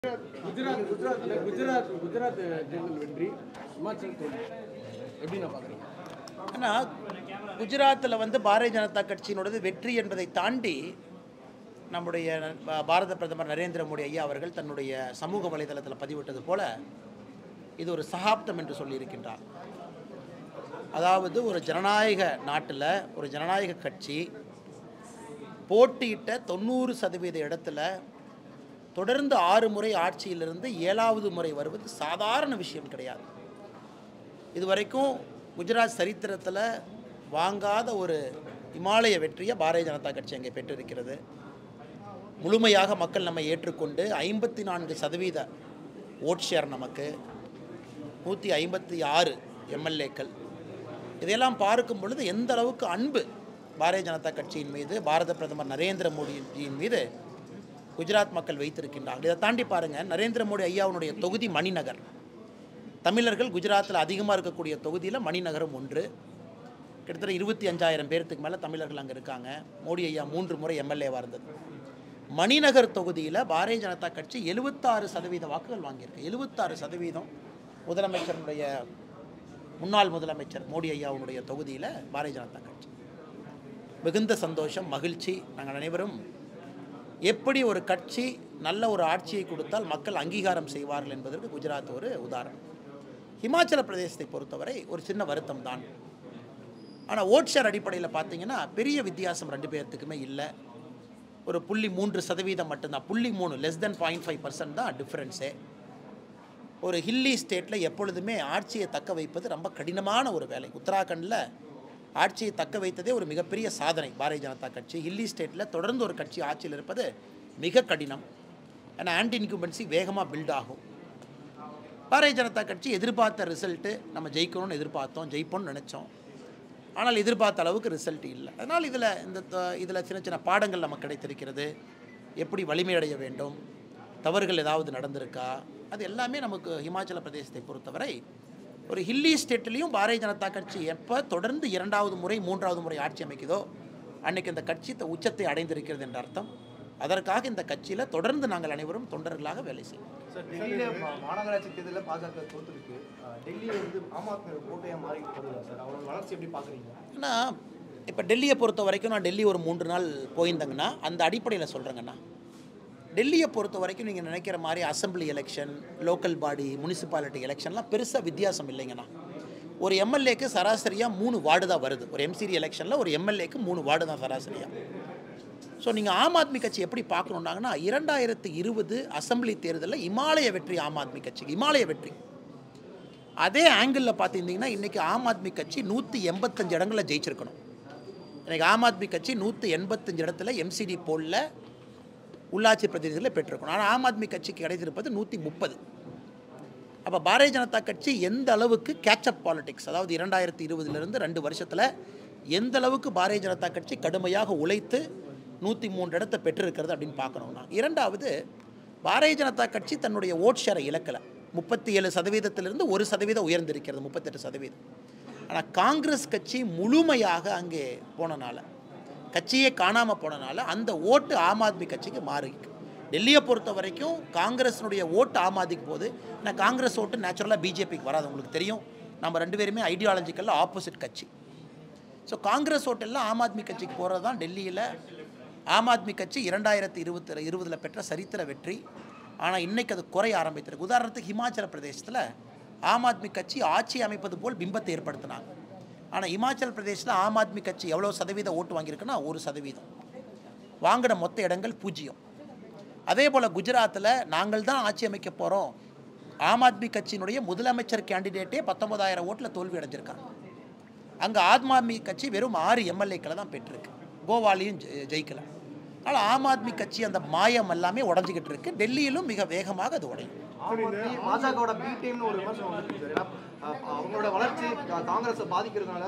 குஜராத் தேர்தல் வெற்றி ஹிமாச்சல் தோல்வி எப்படி நான் பார்க்குறேன்? ஆனால் குஜராத்தில் பாரதிய ஜனதா கட்சியினோடது வெற்றி என்பதை தாண்டி நம்முடைய பாரத பிரதமர் நரேந்திர மோடி ஐயா அவர்கள் தன்னுடைய சமூக வலைதளத்தில் பதிவிட்டது போல இது ஒரு சகாப்தம் என்று சொல்லியிருக்கின்றார். அதாவது ஒரு ஜனநாயக நாட்டில் ஒரு ஜனநாயக கட்சி போட்டியிட்ட 90% இடத்துல தொடர்ந்து 6 முறை ஆட்சியிலிருந்து 7வது முறை வருவது சாதாரண விஷயம் கிடையாது. இதுவரைக்கும் குஜராத் சரித்திரத்தில் வாங்காத ஒரு இமாலய வெற்றியை பாரதிய ஜனதா கட்சி அங்கே பெற்றிருக்கிறது. முழுமையாக மக்கள் நம்மை ஏற்றுக்கொண்டு 54% ஓட் ஷேர், நமக்கு 156 எம்எல்ஏக்கள், இதையெல்லாம் பார்க்கும் பொழுது எந்த அளவுக்கு அன்பு பாரதிய ஜனதா கட்சியின் மீது, பாரத பிரதமர் நரேந்திர மோடியின் மீது குஜராத் மக்கள் வைத்திருக்கின்றார்கள். இதை தாண்டி பாருங்கள், நரேந்திர மோடி ஐயாவுடைய தொகுதி மணிநகர். தமிழர்கள் குஜராத்தில் அதிகமாக இருக்கக்கூடிய தொகுதியில் மணிநகரம் ஒன்று. கிட்டத்தட்ட 25,000 பேர்த்துக்கு மேலே தமிழர்கள் அங்கே இருக்காங்க. மோடி ஐயா 3 முறை எம்எல்ஏவாக இருந்தது. மணிநகர் தொகுதியில் பாரதிய ஜனதா கட்சி 76% வாக்குகள் வாங்கியிருக்கு. 76% முதலமைச்சருடைய முன்னாள் முதலமைச்சர் மோடி ஐயாவுடைய தொகுதியில் பாரதிய ஜனதா கட்சி. மிகுந்த சந்தோஷம், மகிழ்ச்சி. நாங்கள் அனைவரும் எப்படி ஒரு கட்சி நல்ல ஒரு ஆட்சியை கொடுத்தால் மக்கள் அங்கீகாரம் செய்வார்கள் என்பதற்கு குஜராத் ஒரு உதாரணம். ஹிமாச்சல பிரதேசத்தை பொறுத்தவரை ஒரு சின்ன வருத்தம் தான். ஆனால் ஓட் ஷேர் அடிப்படையில் பார்த்தீங்கன்னா பெரிய வித்தியாசம் 2 பேர்த்துக்குமே இல்லை. ஒரு 0.3% மட்டும்தான், 0.3 லெஸ் தென் 0.5% தான் டிஃப்ரென்ஸே. ஒரு ஹில்லி ஸ்டேட்டில் எப்பொழுதுமே ஆட்சியை தக்க வைப்பது ரொம்ப கடினமான ஒரு வேலை. உத்தராகண்டில் ஆட்சியை தக்க வைத்ததே ஒரு மிகப்பெரிய சாதனை பாரதிய ஜனதா கட்சி. ஹில்லி ஸ்டேட்டில் தொடர்ந்து ஒரு கட்சி ஆட்சியில் இருப்பது மிக கடினம். ஏன்னா ஆன்டி இன்கும்பன்சி வேகமாக பில்ட் ஆகும். பாரதிய ஜனதா கட்சி எதிர்பார்த்த ரிசல்ட்டு, நம்ம ஜெயிக்கணும்னு எதிர்பார்த்தோம், ஜெயிப்போம்னு நினச்சோம். ஆனால் எதிர்பார்த்த அளவுக்கு ரிசல்ட் இல்லை. அதனால் இதில் சின்ன சின்ன பாடங்கள் நமக்கு கிடைத்திருக்கிறது. எப்படி வலிமையடைய வேண்டும், தவறுகள் ஏதாவது நடந்திருக்கா, அது எல்லாமே நமக்கு ஹிமாச்சல பிரதேசத்தை பொறுத்தவரை ஒரு ஹில்லி ஸ்டேட்லேயும் பாரதிய ஜனதா கட்சி எப்போ தொடர்ந்து 2வது முறை 3வது முறை ஆட்சி அமைக்குதோ அன்றைக்கி இந்த கட்சி உச்சத்தை அடைந்திருக்கிறது என்ற அர்த்தம். அதற்காக இந்த கட்சியில் தொடர்ந்து நாங்கள் அனைவரும் தொண்டர்களாக வேலை செய்வோம். சார், டெல்லியில் மாநகராட்சி தேர்தலில் பாஜக தோற்றுருக்கு. டெல்லியில் ஆம் ஆத்மி கோட்டையாக மாறிட்டு வருது சார். அவரோட வளர்ச்சி எப்படி பார்க்குறீங்க? ஆனால் இப்போ டெல்லியை பொறுத்த வரைக்கும் நான் டெல்லி ஒரு 3 நாள் போயிருந்தேங்கன்னா அந்த அடிப்படையில் சொல்கிறேங்கண்ணா. டெல்லியை பொறுத்த வரைக்கும் நீங்கள் நினைக்கிற மாதிரி assembly election, local body, municipality எலெக்ஷன்லாம் பெருசாக வித்தியாசம் இல்லைங்கண்ணா. ஒரு எம்எல்ஏக்கு சராசரியாக 3 வார்டு தான் வருது. ஒரு எம்சிடி எலெக்ஷனில் ஒரு எம்எல்ஏக்கு 3 வார்டு தான் சராசரியாக. ஸோ நீங்கள் ஆம் ஆத்மி கட்சி எப்படி பார்க்கணுன்னாங்கன்னா 2020 அசம்பிளி தேர்தலில் இமாலய வெற்றி ஆம் ஆத்மி கட்சிக்கு, இமாலய வெற்றி. அதே ஆங்கிளில் பார்த்துருந்தீங்கன்னா இன்றைக்கி ஆம் ஆத்மி கட்சி 185 இடங்களில் ஜெயிச்சிருக்கணும். இன்றைக்கி ஆம் ஆத்மி கட்சி 185 இடத்துல எம்சிடி போலில் உள்ளாட்சி பிரதிநிதிகளை பெற்றிருக்கணும். ஆனால் ஆம் ஆத்மி கட்சிக்கு கிடைத்திருப்பது 130. அப்போ பாரதிய ஜனதா கட்சி எந்த அளவுக்கு கேட்சப் பாலிடிக்ஸ், அதாவது 2020 2 வருஷத்தில் எந்த அளவுக்கு பாரதிய ஜனதா கட்சி கடுமையாக உழைத்து 103 இடத்தை பெற்றிருக்கிறது அப்படின்னு பார்க்கணும்னா. 2வது, பாரதிய ஜனதா கட்சி தன்னுடைய ஓட் ஷேரை இழக்கலை. 37%லிருந்து 1% உயர்ந்திருக்கிறது, 38%. ஆனால் காங்கிரஸ் கட்சி முழுமையாக அங்கே போனனால, கட்சியே காணாமல் போனனால அந்த ஓட்டு ஆம் ஆத்மி கட்சிக்கு மாறிருக்கு. டெல்லியை பொறுத்த வரைக்கும் காங்கிரஸினுடைய ஓட்டு ஆம் ஆத்மிக்கு போகுது. ஆனால் காங்கிரஸ் ஓட்டு நேச்சுரலாக பிஜேபிக்கு வராது. உங்களுக்கு தெரியும், நம்ம 2 பேருமே ஐடியாலஜிக்கலில் ஆப்போசிட் கட்சி. ஸோ காங்கிரஸ் ஓட்டெல்லாம் ஆம் ஆத்மி கட்சிக்கு போகிறது தான் டெல்லியில் ஆம் ஆத்மி கட்சி 2020 பெற்ற சரித்திர வெற்றி. ஆனால் இன்றைக்கி அது குறைய ஆரம்பித்திருக்கு. உதாரணத்துக்கு ஹிமாச்சல பிரதேசத்தில் ஆம் ஆத்மி கட்சி ஆட்சி அமைப்பது போல் பிம்பத்தை ஏற்படுத்தினாங்க. ஆனால் இமாச்சல் பிரதேசில் ஆம் ஆத்மி கட்சி எவ்வளோ சதவீதம் ஓட்டு வாங்கியிருக்குன்னா 1%. வாங்கின மொத்த இடங்கள் 0. அதே போல் குஜராத்தில் நாங்கள் தான் ஆட்சி அமைக்க போகிறோம், ஆம் ஆத்மி கட்சியினுடைய முதலமைச்சர் கேண்டிடேட்டே 19,000 ஓட்டில் தோல்வி அடைஞ்சிருக்காங்க. அங்கே ஆம் ஆத்மி கட்சி வெறும் 6 எம்எல்ஏக்களை தான் பெற்றிருக்கு. கோவாலையும் ஜெயிக்கலை. அதனால் ஆம் ஆத்மி கட்சி அந்த மாயம் எல்லாமே உடஞ்சிக்கிட்டு இருக்கு. டெல்லியிலும் மிக வேகமாக அது உடையும். பாஜகவோட பி டீம்னு ஒரு விமர்சனம் வந்துருக்கு சார். அவங்களோட வளர்ச்சி காங்கிரஸை பாதிக்கிறதுனால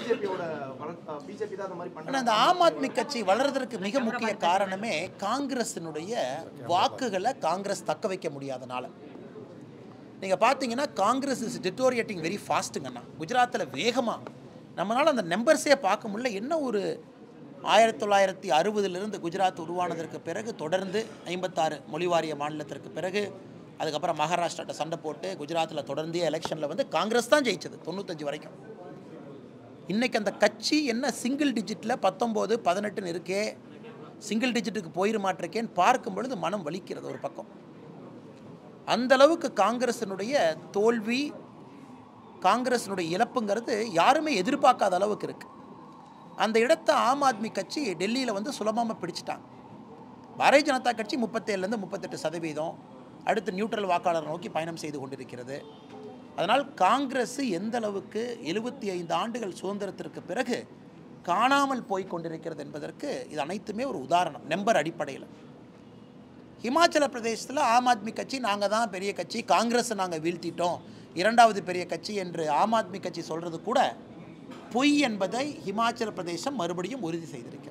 பிஜேபி தான் அந்த மாதிரி பண்ணுறாங்க. அந்த ஆம் ஆத்மி கட்சி வளர்றதுக்கு மிக முக்கிய காரணமே காங்கிரஸினுடைய வாக்குகளை காங்கிரஸ் தக்க வைக்க முடியாதனால. நீங்கள் பார்த்தீங்கன்னா காங்கிரஸ் இஸ் டிட்டோரியேட்டிங் வெரி ஃபாஸ்ட்டுங்கண்ணா. குஜராத்தில் வேகமாக நம்மளால் அந்த நம்பர்ஸே பார்க்க முடியல. என்ன 1960 குஜராத் உருவானதற்கு பிறகு தொடர்ந்து 56 மொழிவாரிய மாநிலத்திற்கு பிறகு அதுக்கப்புறம் மகாராஷ்டிராட்ட சண்டை போட்டு குஜராத்தில் தொடர்ந்தே எலெக்ஷனில் வந்து காங்கிரஸ் தான் ஜெயிச்சது 95 வரைக்கும். இன்றைக்கி அந்த கட்சி என்ன சிங்கிள் டிஜிட்டில் 19, 18 இருக்கே, சிங்கிள் டிஜிட்டுக்கு போயிட மாட்டிருக்கேன்னு பார்க்கும் பொழுது மனம் வலிக்கிறது ஒரு பக்கம். அந்தளவுக்கு காங்கிரஸினுடைய தோல்வி, காங்கிரஸினுடைய இழப்புங்கிறது யாருமே எதிர்பார்க்காத அளவுக்கு இருக்குது. அந்த இடத்தை ஆம் ஆத்மி கட்சி டெல்லியில் வந்து சுலபமாக பிடிச்சிட்டாங்க. பாரதிய ஜனதா கட்சி 37லேருந்து 38% அடுத்து நியூட்ரல் வாக்காளர் நோக்கி பயணம் செய்து கொண்டிருக்கிறது. அதனால் காங்கிரஸ் எந்த அளவுக்கு 75 ஆண்டுகள் சுதந்திரத்திற்கு பிறகு காணாமல் போய் கொண்டிருக்கிறது என்பதற்கு இது அனைத்துமே ஒரு உதாரணம் நம்பர் அடிப்படையில். ஹிமாச்சல பிரதேசத்தில் ஆம் ஆத்மி கட்சி நாங்கள் தான் பெரிய கட்சி, காங்கிரஸை நாங்கள் வீழ்த்திட்டோம், 2வது பெரிய கட்சி என்று ஆம் ஆத்மி கட்சி சொல்கிறது கூட பொய் என்பதை ஹிமாச்சல பிரதேசம் மறுபடியும் உறுதி செய்திருக்கிறது.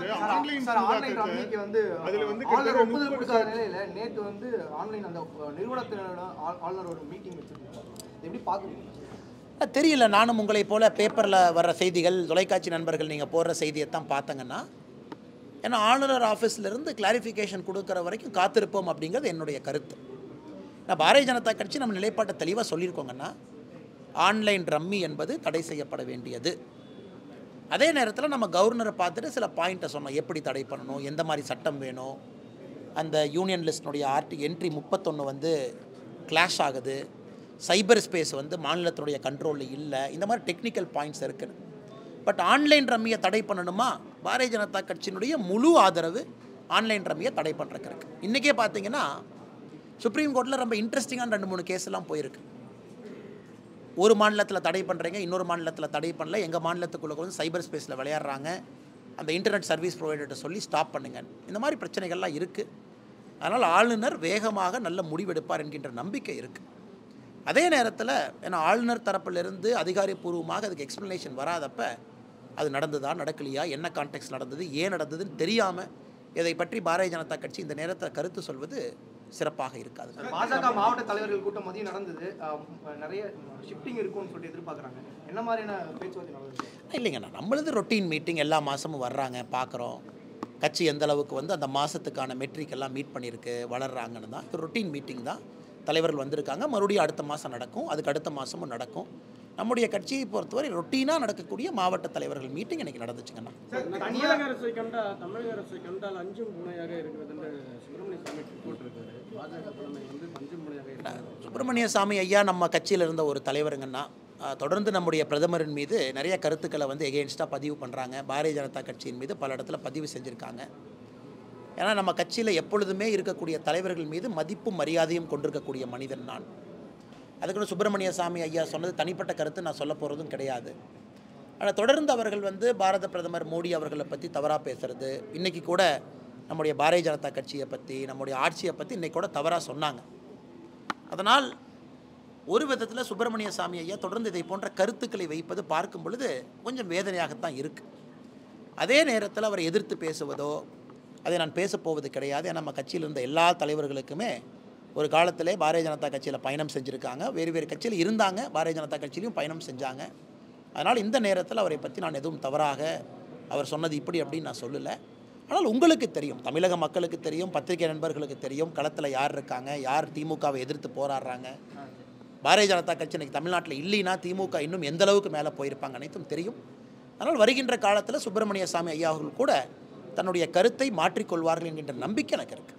தெரியல, நானும் உங்களை போல பேப்பரில் வர்ற செய்திகள், தொலைக்காட்சி நண்பர்கள் நீங்கள் போடுற செய்தியைத்தான் பார்த்தங்கன்னா, ஏன்னா ஆளுநர் ஆஃபீஸ்லேருந்து கிளாரிஃபிகேஷன் கொடுக்குற வரைக்கும் காத்திருப்போம் அப்படிங்கிறது என்னுடைய கருத்து. நான் பாரதிய ஜனதா கட்சி நம்ம நிலைப்பாட்டை தெளிவாக சொல்லியிருக்கோங்கன்னா, ஆன்லைன் ரம்மி என்பது தடை செய்யப்பட வேண்டியது. அதே நேரத்தில் நம்ம கவர்னரை பார்த்துட்டு சில பாயிண்ட்டை சொன்னோம், எப்படி தடை பண்ணணும், எந்த மாதிரி சட்டம் வேணும், அந்த யூனியன் லிஸ்டினுடைய என்ட்ரி 31 வந்து கிளாஷ் ஆகுது, சைபர் ஸ்பேஸ் வந்து மாநிலத்தினுடைய கண்ட்ரோலில் இல்லை, இந்த மாதிரி டெக்னிக்கல் பாயிண்ட்ஸ் இருக்குது. பட் ஆன்லைன் ரம்மியை தடை பண்ணணுமா, பாரதிய ஜனதா கட்சியினுடைய முழு ஆதரவு ஆன்லைன் ரம்மியை தடை பண்ணுறதுக்கு இருக்குது. இன்றைக்கே பார்த்தீங்கன்னா சுப்ரீம் கோர்ட்டில் ரொம்ப இன்ட்ரெஸ்டிங்கான 2-3 கேஸ்லாம் போயிருக்கு. ஒரு மாநிலத்தில் தடை பண்ணுறீங்க, இன்னொரு மாநிலத்தில் தடை பண்ணல, எங்கள் மாநிலத்துக்குள்ளே வந்து சைபர் ஸ்பேஸில் விளையாடுறாங்க, அந்த இன்டர்நெட் சர்வீஸ் ப்ரொவைடர்கிட்ட சொல்லி ஸ்டாப் பண்ணுங்க, இந்த மாதிரி பிரச்சனைகள்லாம் இருக்குது. அதனால் ஆளுநர் வேகமாக நல்ல முடிவெடுப்பார் என்கின்ற நம்பிக்கை இருக்குது. அதே நேரத்தில் ஏன்னா ஆளுநர் தரப்பிலிருந்து அதிகாரப்பூர்வமாக அதுக்கு எக்ஸ்ப்ளனேஷன் வராதப்ப அது நடந்ததா நடக்கலையா, என்ன கான்டெக்ட் நடந்தது, ஏன் நடந்ததுன்னு தெரியாமல் இதை பற்றி பாரதிய ஜனதா கட்சி இந்த நேரத்தில் கருத்து சொல்வது சிறப்பாக இருக்காது. பாஜக மாவட்ட தலைவர்கள் கூட்டம் மதியம் நடந்தது, நிறைய ஷிஃப்டிங் இருக்கும்னு சொல்லிட்டு எதிர்பார்க்குறாங்க. என்ன மாதிரியான பேச்சுவார்த்தை நடந்தது? இல்லைங்கண்ணா, நம்மளது ரொட்டீன் மீட்டிங் எல்லா மாதமும் வர்றாங்க, பார்க்குறோம் கட்சி எந்த அளவுக்கு வந்து அந்த மாதத்துக்கான மெட்ரிக் எல்லாம் மீட் பண்ணியிருக்கு, வளர்கிறாங்கன்னு தான். ரொட்டீன் மீட்டிங் தான், தலைவர்கள் வந்திருக்காங்க, மறுபடியும் அடுத்த மாதம் நடக்கும், அதுக்கு அடுத்த மாதமும் நடக்கும். நம்முடைய கட்சியை பொறுத்தவரை ரொட்டீனாக நடக்கக்கூடிய மாவட்ட தலைவர்கள் மீட்டிங் இன்றைக்கி நடந்துச்சுங்கண்ணா. தமிழக அரசை கண்டால் அஞ்சும் முனையாக இருக்கிறது சுப்பிரமணிய சாமி போட்டிருக்காரு. பாஜக தலைமை வந்து அஞ்சும் முனையாக இருக்கிறார். சுப்பிரமணிய சாமி ஐயா நம்ம கட்சியில் இருந்த ஒரு தலைவருங்கன்னா, தொடர்ந்து நம்முடைய பிரதமரின் மீது நிறைய கருத்துக்களை வந்து எகெயின்ஸ்டாக பதிவு பண்ணுறாங்க. பாரதிய ஜனதா கட்சியின் மீது பல இடத்துல பதிவு செஞ்சுருக்காங்க. ஏன்னா நம்ம கட்சியில் எப்பொழுதுமே இருக்கக்கூடிய தலைவர்கள் மீது மதிப்பும் மரியாதையும் கொண்டிருக்கக்கூடிய மனிதன் நான். அதுக்குன்னு சுப்பிரமணிய சாமி ஐயா சொன்னது தனிப்பட்ட கருத்து நான் சொல்ல போகிறதும் கிடையாது. ஆனால் தொடர்ந்து அவர்கள் வந்து பாரத பிரதமர் மோடி அவர்களை பற்றி தவறாக பேசுகிறது, இன்றைக்கி கூட நம்முடைய பாரதிய ஜனதா கட்சியை பற்றி, நம்முடைய ஆட்சியை பற்றி இன்றைக்கி கூட தவறாக சொன்னாங்க. அதனால் ஒரு விதத்தில் சுப்பிரமணிய சாமி ஐயா தொடர்ந்து இதை போன்ற கருத்துக்களை வைப்பது பார்க்கும் பொழுது கொஞ்சம் வேதனையாகத்தான் இருக்குது. அதே நேரத்தில் அவரை எதிர்த்து பேசுவதோ அதை நான் பேசப்போவது கிடையாது. ஏன்னா நம்ம கட்சியில் இருந்த எல்லா தலைவர்களுக்குமே ஒரு காலத்திலே பாரதிய ஜனதா கட்சியில் பயணம் செஞ்சுருக்காங்க, வேறு வேறு கட்சியில் இருந்தாங்க, பாரதிய ஜனதா கட்சியிலையும் பயணம் செஞ்சாங்க. அதனால் இந்த நேரத்தில் அவரை பற்றி நான் எதுவும் தவறாக அவர் சொன்னது இப்படி அப்படின்னு நான் சொல்லலை. ஆனால் உங்களுக்கு தெரியும், தமிழக மக்களுக்கு தெரியும், பத்திரிகை நண்பர்களுக்கு தெரியும், களத்தில் யார் இருக்காங்க, யார் திமுகவை எதிர்த்து போராடுறாங்க. பாரதிய ஜனதா கட்சி இன்றைக்கி தமிழ்நாட்டில் இல்லைன்னா திமுக இன்னும் எந்த அளவுக்கு மேலே போயிருப்பாங்க அனைத்தும் தெரியும். அதனால் வருகின்ற காலத்தில் சுப்பிரமணிய சாமி ஐயா அவர்கள் கூட தன்னுடைய கருத்தை மாற்றிக்கொள்வார்கள் என்கின்ற நம்பிக்கை எனக்கு இருக்குது.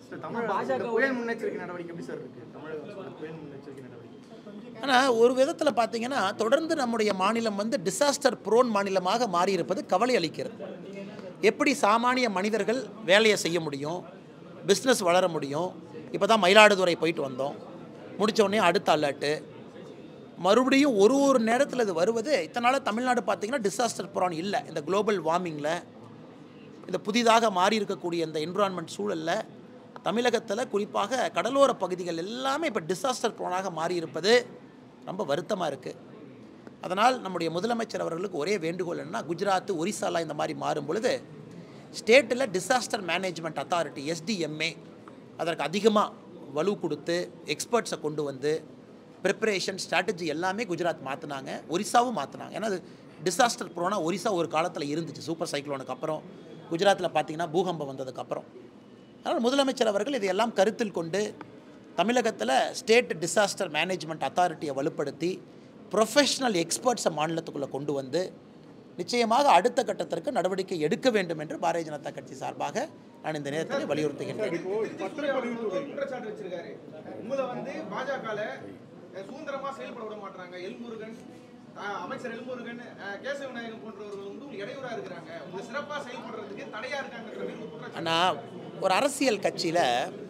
ஆனால் ஒரு விதத்தில் பார்த்தீங்கன்னா தொடர்ந்து நம்முடைய மாநிலம் வந்து டிசாஸ்டர் ப்ரோன் மாநிலமாக மாறியிருப்பது கவலை அளிக்கிறது. எப்படி சாமானிய மனிதர்கள் வேலையை செய்ய முடியும், பிஸ்னஸ் வளர முடியும். இப்போ தான் மயிலாடுதுறை போயிட்டு வந்தோம், முடித்த உடனே அடுத்த அலர்ட்டு மறுபடியும் ஒரு நேரத்தில் இது வருவது. இத்தனை நாள் தமிழ்நாடு பார்த்திங்கன்னா டிசாஸ்டர் ப்ரோன் இல்லை. இந்த குளோபல் வார்மிங்கில், இந்த புதிதாக மாறி இருக்கக்கூடிய இந்த என்விரான்மெண்ட் சூழலில் தமிழகத்தில் குறிப்பாக கடலோர பகுதிகள் எல்லாமே இப்போ டிசாஸ்டர் ப்ரோனாக மாறி இருப்பது ரொம்ப வருத்தமாக இருக்குது. அதனால் நம்முடைய முதலமைச்சர் அவர்களுக்கு ஒரே வேண்டுகோள் என்னன்னா, குஜராத், ஒரிசாலாம் இந்த மாதிரி மாறும் பொழுது ஸ்டேட்டில் டிசாஸ்டர் மேனேஜ்மெண்ட் அத்தாரிட்டி SDMA அதற்கு அதிகமாக வலு கொடுத்து எக்ஸ்பர்ட்ஸை கொண்டு வந்து ப்ரிப்பரேஷன் ஸ்ட்ராட்டஜி எல்லாமே குஜராத் மாற்றினாங்க, ஒரிசாவும் மாற்றினாங்க. ஏன்னா அது டிசாஸ்டர் ப்ரோனா ஒரிசா ஒரு காலத்தில் இருந்துச்சு. சூப்பர் சைக்ளோனுக்கு அப்புறம் குஜராத்தில் பார்த்தீங்கன்னா பூகம்பம் வந்ததுக்கப்புறம். அதனால் முதலமைச்சர் அவர்கள் இதையெல்லாம் கருத்தில் கொண்டு தமிழகத்தில் ஸ்டேட் டிசாஸ்டர் மேனேஜ்மெண்ட் அத்தாரிட்டியை வலுப்படுத்தி ப்ரொஃபஷ்னல் எக்ஸ்பர்ட்ஸை மாநிலத்துக்குள்ளே கொண்டு வந்து நிச்சயமாக அடுத்த கட்டத்திற்கு நடவடிக்கை எடுக்க வேண்டும் என்று பாரதிய ஜனதா கட்சி சார்பாக நான் இந்த நேரத்தில் வலியுறுத்துகின்றேன். குற்றச்சாட்டு வச்சிருக்காரு. உங்களை வந்து பாஜகல சுதந்திரமா செயல்பட விட மாட்டாங்க. எல்முருகன், அமைச்சர் எல்முருகன், கேசவ விநாயகம் போன்றவர்கள் வந்து இடையூறா இருக்கிறாங்க. உங்க சிறப்பா செயல்படுறதுக்கு தடையா இருக்காங்க. ஆனால் ஒரு அரசியல் கட்சியில்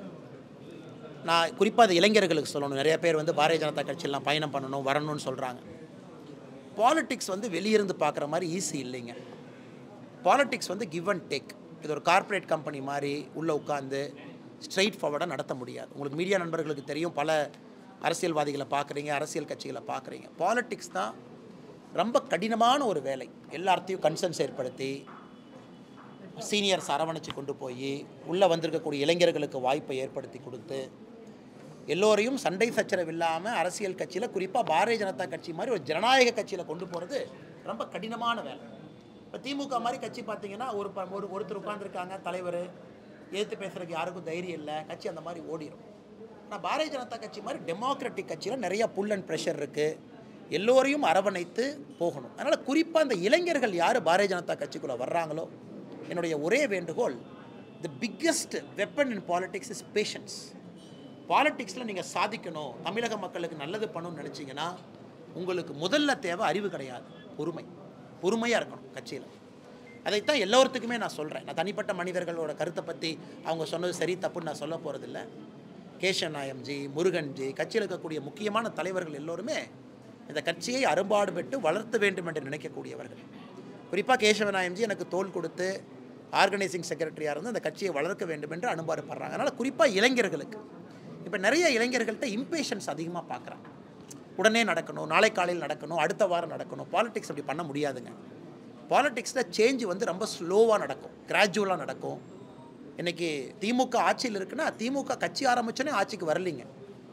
நான் குறிப்பாக அது இளைஞர்களுக்கு சொல்லணும். நிறைய பேர் வந்து பாரதிய ஜனதா கட்சியெல்லாம் பயணம் பண்ணணும் வரணும்னு சொல்கிறாங்க. பாலிட்டிக்ஸ் வந்து வெளியிருந்து பார்க்குற மாதிரி ஈஸி இல்லைங்க. பாலிட்டிக்ஸ் வந்து கிவ் அண்ட் டேக். இது ஒரு கார்ப்பரேட் கம்பெனி மாதிரி உள்ளே உட்காந்து ஸ்ட்ரெயிட் ஃபார்வர்டாக நடத்த முடியாது. உங்களுக்கு மீடியா நண்பர்களுக்கு தெரியும், பல அரசியல்வாதிகளை பார்க்குறீங்க, அரசியல் கட்சிகளை பார்க்குறீங்க. பாலிட்டிக்ஸ் தான் ரொம்ப கடினமான ஒரு வேலை. எல்லாத்தையும் கன்சென்ஸ் ஏற்படுத்தி சீனியர்ஸ் அரவணைச்சு கொண்டு போய் உள்ளே வந்திருக்கக்கூடிய இளைஞர்களுக்கு வாய்ப்பை ஏற்படுத்தி கொடுத்து எல்லோரையும் சண்டை சச்சரவு இல்லாமல் அரசியல் கட்சியில் குறிப்பாக பாரதிய ஜனதா கட்சி மாதிரி ஒரு ஜனநாயக கட்சியில் கொண்டு போகிறது ரொம்ப கடினமான வேலை. இப்போ திமுக மாதிரி கட்சி பார்த்தீங்கன்னா ஒருத்தர் உட்காந்துருக்காங்க, தலைவர் எதிர்த்து பேசுகிறதுக்கு யாருக்கும் தைரியம் இல்லை, கட்சி அந்த மாதிரி ஓடிடும். ஆனால் பாரதிய ஜனதா கட்சி மாதிரி டெமோக்ராட்டிக் கட்சியில் நிறையா புல் அண்ட் ப்ரெஷர் இருக்குது. எல்லோரையும் அரவணைத்து போகணும். அதனால் குறிப்பாக இந்த இளைஞர்கள் யார் பாரதிய ஜனதா கட்சிக்குள்ளே வர்றாங்களோ, என்னுடைய ஒரே வேண்டுகோள், the biggest weapon in politics is patience. பாலிட்டிக்ஸில் நீங்கள் சாதிக்கணும், தமிழக மக்களுக்கு நல்லது பண்ணணும்னு நினச்சிங்கன்னா உங்களுக்கு முதல்ல தேவை அறிவு கிடையாது, பொறுமையாக இருக்கணும் கட்சியில். அதைத்தான் எல்லோருத்துக்குமே நான் சொல்கிறேன். நான் தனிப்பட்ட மனிதர்களோட கருத்தை பற்றி அவங்க சொன்னது சரி தப்புன்னு நான் சொல்ல போகிறதில்ல. கேசவநாயகம்ஜி, முருகன்ஜி, கட்சியில் இருக்கக்கூடிய முக்கியமான தலைவர்கள் எல்லோருமே இந்த கட்சியை அரும்பாடுபட்டு வளர்த்த வேண்டும் என்று நினைக்கக்கூடியவர்கள். குறிப்பாக கேசவநாயகம்ஜி எனக்கு தோள் கொடுத்து ஆர்கனைசிங் செக்ரட்டரியாக இருந்து அந்த கட்சியை வளர்க்க வேண்டும் என்று அனுபாடுபடுறாங்க. அதனால் குறிப்பாக இளைஞர்களுக்கு இப்போ நிறைய இளைஞர்கள்ட்ட இம்பேஷன்ஸ் அதிகமாக பார்க்குறாங்க. உடனே நடக்கணும், நாளை காலையில் நடக்கணும், அடுத்த வாரம் நடக்கணும். பாலிடிக்ஸ் அப்படி பண்ண முடியாதுங்க. பாலிடிக்ஸில் சேஞ்சு வந்து ரொம்ப ஸ்லோவாக நடக்கும், கிராஜுவலாக நடக்கும். இன்றைக்கி திமுக ஆட்சியில் இருக்குன்னா திமுக கட்சி ஆரம்பித்தோன்னே ஆட்சிக்கு வரலிங்க.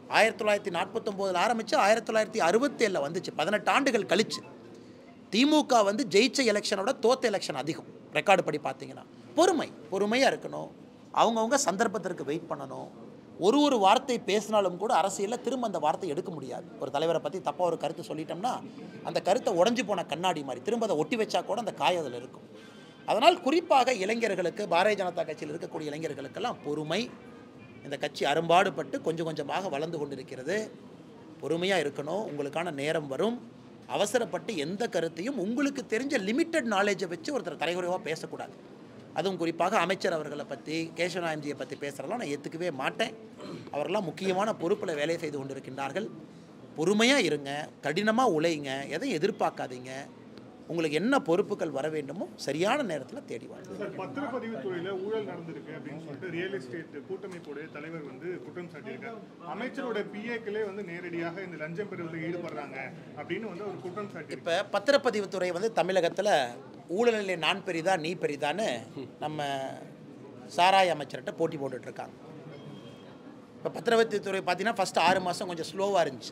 1949 ஆரம்பித்து 1967 வந்துச்சு. 18 ஆண்டுகள் கழிச்சு திமுக வந்து ஜெயிச்ச எலெக்ஷனோட தோத்த எலெக்ஷன் அதிகம். ரெக்கார்டு படி பார்த்தீங்கன்னா பொறுமையாக இருக்கணும். அவங்கவுங்க சந்தர்ப்பத்திற்கு வெயிட் பண்ணணும். ஒரு வார்த்தை பேசினாலும் கூட அரசியலில் திரும்ப அந்த வார்த்தை எடுக்க முடியாது. ஒரு தலைவரை பற்றி தப்பாக ஒரு கருத்து சொல்லிட்டோம்னா அந்த கருத்தை உடஞ்சி போன கண்ணாடி மாதிரி திரும்ப அதை ஒட்டி வச்சா கூட அந்த காய் அதில் இருக்கும். அதனால் குறிப்பாக இளைஞர்களுக்கு, பாரதிய ஜனதா கட்சியில் இருக்கக்கூடிய இளைஞர்களுக்கெல்லாம் பொறுமை. இந்த கட்சி அரும்பாடுபட்டு கொஞ்சம் கொஞ்சமாக வளர்ந்து கொண்டிருக்கிறது. பொறுமையாக இருக்கணும். உங்களுக்கான நேரம் வரும். அவசரப்பட்டு எந்த கருத்தையும் உங்களுக்கு தெரிஞ்ச லிமிட்டட் நாலேஜை வச்சு ஒருத்தர் தலைகுறைவாக பேசக்கூடாது. அதுவும் குறிப்பாக அமைச்சர் அவர்களை பற்றி, கேசவநாயகம்ஜியை பற்றி பேசுகிறதெல்லாம் நான் ஏற்றுக்கவே மாட்டேன். அவரெல்லாம் முக்கியமான பொறுப்பில் வேலை செய்து கொண்டிருக்கின்றார்கள். பொறுமையாக இருங்க, கடினமாக உழைங்க, எதையும் எதிர்பார்க்காதீங்க. உங்களுக்கு என்ன பொறுப்புகள் வர வேண்டுமோ சரியான நேரத்தில் தேடி வாங்க. பத்திரப்பதிவு துறையில் ஊழல் நடந்திருக்கு அப்படின்னு சொல்லிட்டு ரியல் எஸ்டேட் கூட்டமைப்புடைய தலைவர் வந்து குற்றம் சாட்டியிருக்கார். அமைச்சரோட பிஏக்களே வந்து நேரடியாக இந்த லஞ்சம் பெறுவதில் ஈடுபடுறாங்க அப்படின்னு வந்து ஒரு குற்றம் சாட்டி. இப்போ பத்திரப்பதிவு துறை வந்து தமிழகத்தில் ஊழலிலே நான் பெரிதா நீ பெரிதான்னு நம்ம சாராய அமைச்சர்கிட்ட போட்டி போட்டுட்ருக்காங்க. இப்போ பத்திரப்பதிவு துறை பார்த்தீங்கன்னா ஃபஸ்ட்டு 6 மாதம் கொஞ்சம் ஸ்லோவாக இருந்துச்சு.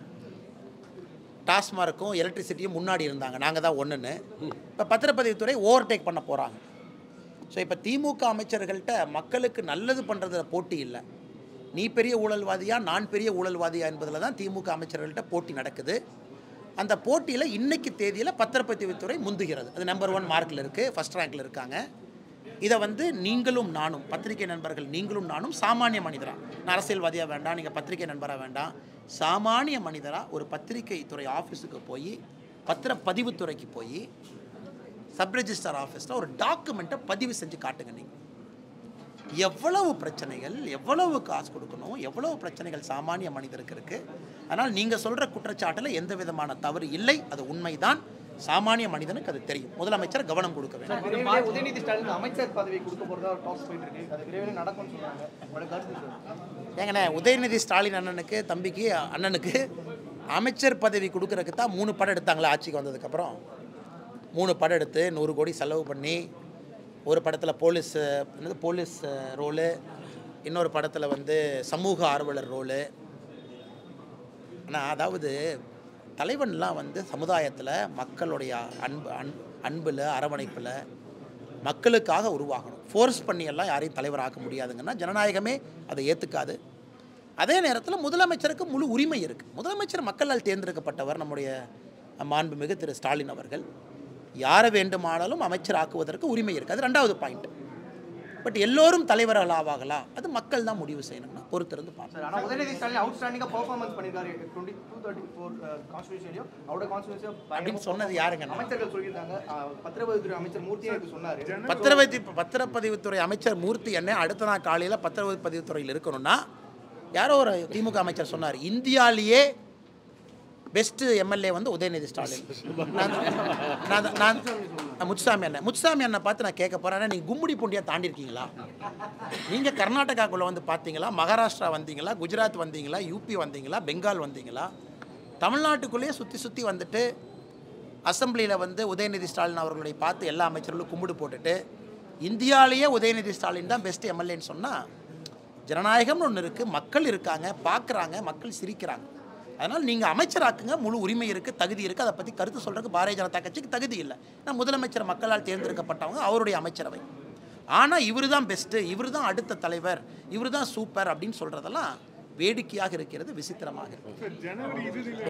டாஸ்மார்க்கும் எலக்ட்ரிசிட்டியும் முன்னாடி இருந்தாங்க, நாங்கள் தான் ஒன்றுன்னு. இப்போ பத்திரப்பதிவுத்துறை ஓவர்டேக் பண்ண போகிறாங்க. ஸோ இப்போ திமுக அமைச்சர்கள்ட்ட மக்களுக்கு நல்லது பண்ணுறதுல போட்டி இல்லை. நீ பெரிய ஊழல்வாதியா நான் பெரிய ஊழல்வாதியா என்பதில் தான் திமுக அமைச்சர்கள்ட்ட போட்டி நடக்குது. அந்த போட்டியில் இன்றைக்கி தேதியில் பத்திரப்பதிவுத்துறை முந்துகிறது. அது நம்பர் 1 மார்க்கில் இருக்குது, ஃபஸ்ட் ரேங்கில் இருக்காங்க. இதை வந்து நீங்களும் நானும், பத்திரிகை நண்பர்கள் நீங்களும் நானும் சாமானிய மனிதராக, நான் அரசியல்வாதியாக வேண்டாம், நீங்கள் பத்திரிகை நண்பராக வேண்டாம், சாமானிய மனிதராக ஒரு பத்திரிகை துறை ஆஃபீஸுக்கு போய், பத்திரப்பதிவுத்துறைக்கு போய், சப் ரெஜிஸ்டர் ஆஃபீஸில் ஒரு டாக்குமெண்ட்டை பதிவு செஞ்சு காட்டுங்க. நீங்கள் எவ்வளவு பிரச்சனைகள், எவ்வளவு காசு கொடுக்கணும், எவ்வளவு பிரச்சனைகள் சாமானிய மனிதருக்கு இருக்குது. அதனால் நீங்கள் சொல்கிற குற்றச்சாட்டில் எந்த விதமான தவறு இல்லை, அது உண்மைதான். சாமானிய மனிதனுக்கு அது தெரியும். முதலமைச்சர் கவனம் கொடுக்க வேண்டும். உதயநிதி ஸ்டாலின் அமைச்சர் பதவி கொடுக்க போகிறதா ஒரு டாக்ஸ் போயிட்டு இருக்கு. அது விரைவில் நடக்கும்னு சொல்றாங்க. ஏங்கண்ணே, உதயநிதி ஸ்டாலின் அண்ணனுக்கு, தம்பிக்கு, அண்ணனுக்கு அமைச்சர் பதவி கொடுக்கறதுக்கு தான் 3 படம் எடுத்தாங்களா ஆட்சிக்கு வந்ததுக்கப்புறம். 3 படம் எடுத்து 100 கோடி செலவு பண்ணி, ஒரு படத்தில் போலீஸ் ரோலு, இன்னொரு படத்தில் வந்து சமூக ஆர்வலர் ரோலு. ஆனால் அதாவது தலைவன்லாம் வந்து சமுதாயத்தில் மக்களுடைய அன்பில், அரவணைப்பில் மக்களுக்காக உருவாகணும். ஃபோர்ஸ் பண்ணியெல்லாம் யாரையும் தலைவராக்க முடியாதுங்கன்னா ஜனநாயகமே அதை ஏற்றுக்காது. அதே நேரத்தில் முதலமைச்சருக்கு முழு உரிமை இருக்குது. முதலமைச்சர் மக்களால் தேர்ந்தெடுக்கப்பட்டவர் நம்முடைய மாண்புமிகு திரு ஸ்டாலின் அவர்கள். யாரை வேண்டுமானாலும் அமைச்சர் ஆக்குவதற்கு உரிமை இருக்குது. அது ரெண்டாவது பாயிண்ட். பட் எல்லோரும் தலைவர்கள் ஆவாங்களா, அது மக்கள் தான் முடிவு செய்யணும்னா பொறுத்திருந்து பார்ப்போம். ஆனால் உதயநிதி ஸ்டாலின் அவுட்ஸ்டாண்டிங்காக பெர்ஃபார்மன்ஸ் பண்ணியிருக்காரு. 234 கான்ஸ்டிடியூஷன்லையும் அவரோட கான்ஸ்டிடியூஷன் அப்படின்னு சொன்னது யாருங்க? அமைச்சர்கள் சொல்லியிருக்காங்க. பத்திரப்பதிவுத்துறை அமைச்சர் மூர்த்தி எனக்கு சொன்னார். பத்திரப்பதிவுத்துறை அமைச்சர் மூர்த்தி என்ன அடுத்த நாள் காலையில் பத்திரப்பதிவுத்துறையில் இருக்கணும்னா யாரோ ஒரு திமுக அமைச்சர் சொன்னார், இந்தியாவிலேயே பெஸ்ட்டு எம்எல்ஏ வந்து உதயநிதி ஸ்டாலின். நான் முத்துசாமி அண்ணன் பார்த்து நான் கேட்க போகிறேன், நீங்கள் கும்முடி பூண்டியாக தாண்டிருக்கீங்களா? நீங்கள் கர்நாடகாக்குள்ளே வந்து பார்த்தீங்களா? மகாராஷ்டிரா வந்தீங்களா? குஜராத் வந்தீங்களா? யூபி வந்தீங்களா? பெங்கால் வந்தீங்களா? தமிழ்நாட்டுக்குள்ளேயே சுற்றி வந்துட்டு அசம்பிளியில் வந்து உதயநிதி ஸ்டாலின் அவர்களை பார்த்து எல்லா அமைச்சர்களும் கும்பிடு போட்டுட்டு இந்தியாவிலேயே உதயநிதி ஸ்டாலின் தான் பெஸ்ட் எம்எல்ஏன்னு சொன்னால் ஜனநாயகம்னு ஒன்று இருக்குது. மக்கள் இருக்காங்க, பார்க்குறாங்க, மக்கள் சிரிக்கிறாங்க. அதனால் நீங்கள் அமைச்சராக்குங்க, முழு உரிமை இருக்குது, தகுதி இருக்குது. அதை பற்றி கருத்து சொல்கிறதுக்கு பாரதிய ஜனதா கட்சிக்கு தகுதி இல்லை. நான் முதலமைச்சர் மக்களால் தேர்ந்தெடுக்கப்பட்டவங்க, அவருடைய அமைச்சரவை. ஆனால் இவர் தான் பெஸ்ட்டு, இவர் தான் அடுத்த தலைவர், இவர் தான் சூப்பர் அப்படின்னு சொல்கிறதெல்லாம் வேடிக்கையாக இருக்கிறது, விசித்திரமாக இருக்குது.